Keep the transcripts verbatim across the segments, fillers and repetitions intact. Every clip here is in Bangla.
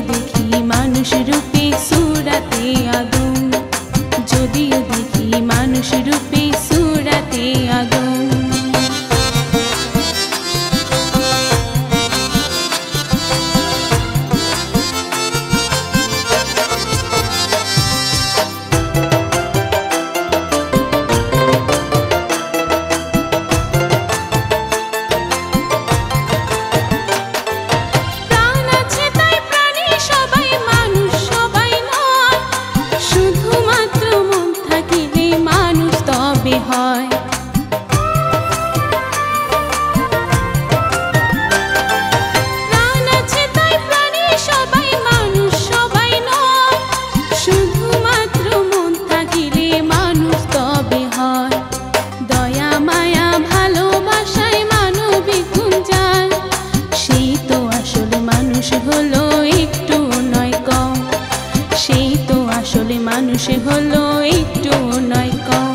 দেখি মানুষ রূপে সুরাতে আদম, যদিও দেখি মানুষ রূপে সুরাতে আদম। মানুষ হলো একটু নয় কম।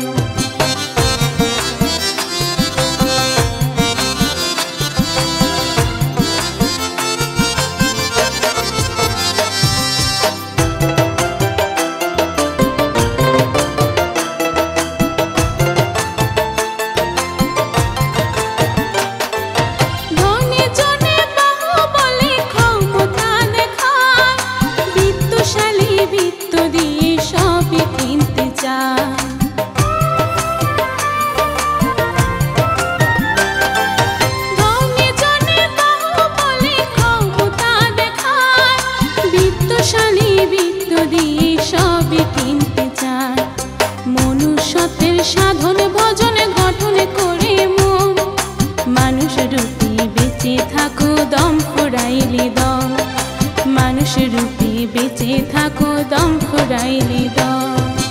মনুষ্যত্বের সাধন ভজন গঠন করে মন, মানুষ রূপে বেঁচে থাকো দম ফুরাইলে দম, মানুষ রূপে বেঁচে থাকো দম ফুরাইলে দম।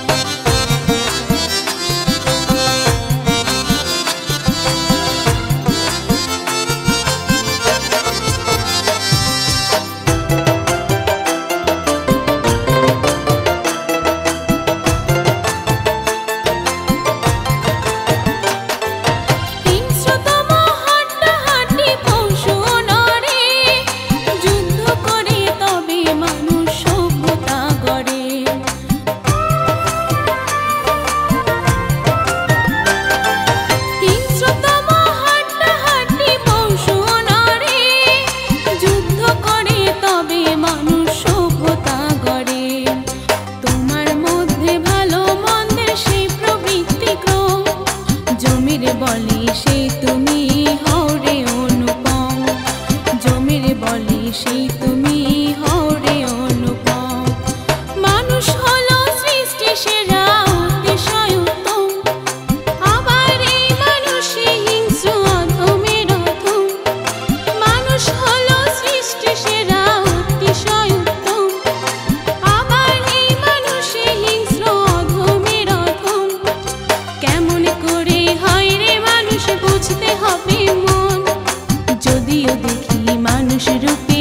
বলে সেই তুমি হও রে অনুপম, জমির বলে সেই তুমি হও রে অনুপম। মানুষ হলো সৃষ্টি সেরা অতিশয় উত্তম, আবার এই মানুষই হিংস্র অধমের অধম। মানুষ হলো সৃষ্টি সেরা অতিশয় উত্তম, আবার এই মানুষই হিংস্র অধমের অধম। কেমন করে হয় বুঝতে হবে মন, যদিও দেখি মানুষ রূপে